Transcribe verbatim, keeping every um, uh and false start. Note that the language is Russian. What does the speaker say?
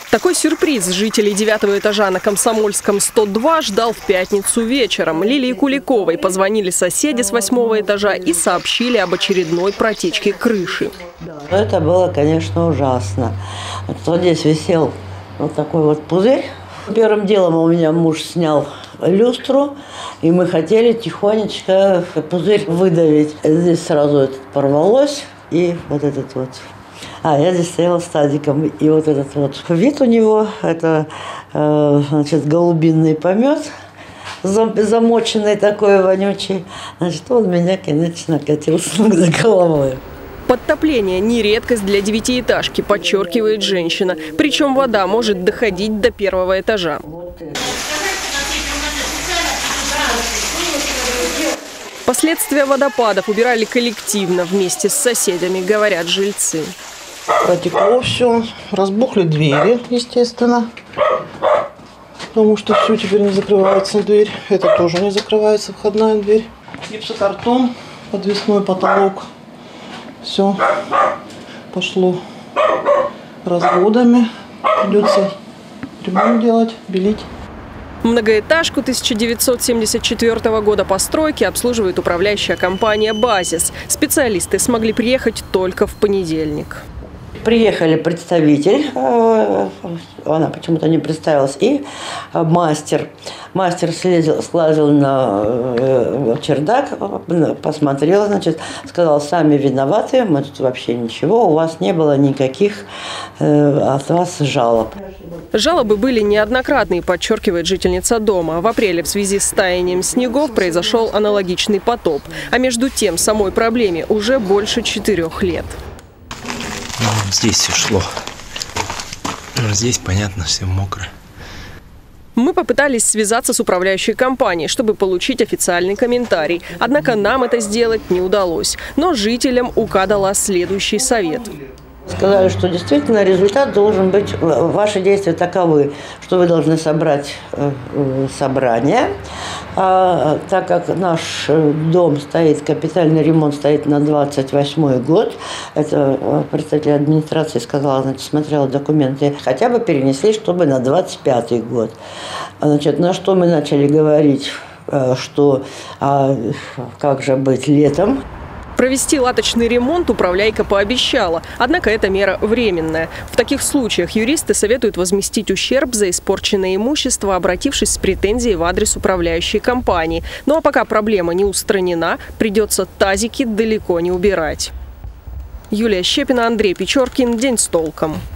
Такой сюрприз жителей девятого этажа на Комсомольском сто два ждал в пятницу вечером. Лилии Куликовой позвонили соседи с восьмого этажа и сообщили об очередной протечке крыши. Это было, конечно, ужасно. Вот здесь висел вот такой вот пузырь. Первым делом у меня муж снял люстру, и мы хотели тихонечко пузырь выдавить. Здесь сразу это порвалось, и вот этот вот... А, я здесь стояла с Тадиком, и вот этот вот вид у него, это, э, значит, голубинный помет, замоченный такой вонючий. Значит, он меня, конечно, катил с ног до головы. Подтопление – не редкость для девятиэтажки, подчеркивает женщина. Причем вода может доходить до первого этажа. Последствия водопадов убирали коллективно вместе с соседями, говорят жильцы. Протекло все, разбухли двери, естественно, потому что все, теперь не закрывается дверь. Это тоже не закрывается, входная дверь. Гипсокартон, подвесной потолок. Все пошло разводами. Придется ремонт делать, белить. Многоэтажку тысяча девятьсот семьдесят четвёртого года постройки обслуживает управляющая компания «Базис». Специалисты смогли приехать только в понедельник. Приехали представитель, она почему-то не представилась, и мастер. Мастер слезил, слазил на чердак, посмотрел, значит, сказал, сами виноваты, мы тут вообще ничего, у вас не было никаких от вас жалоб. Жалобы были неоднократные, подчеркивает жительница дома. В апреле в связи с таянием снегов произошел аналогичный потоп. А между тем самой проблеме уже больше четырех лет. Здесь все шло. Здесь, понятно, все мокро. Мы попытались связаться с управляющей компанией, чтобы получить официальный комментарий. Однако нам это сделать не удалось. Но жителям УК дала следующий совет. Сказали, что действительно результат должен быть, ваши действия таковы, что вы должны собрать собрание. А, так как наш дом стоит, капитальный ремонт стоит на двадцать восьмой год, это представитель администрации сказала, значит, смотрела документы, хотя бы перенесли, чтобы на двадцать пятый год. Значит, на что мы начали говорить, что а, как же быть летом. Провести латочный ремонт управляйка пообещала. Однако эта мера временная. В таких случаях юристы советуют возместить ущерб за испорченное имущество, обратившись с претензией в адрес управляющей компании. Ну а пока проблема не устранена, придется тазики далеко не убирать. Юлия Щепина, Андрей Печоркин. День с толком.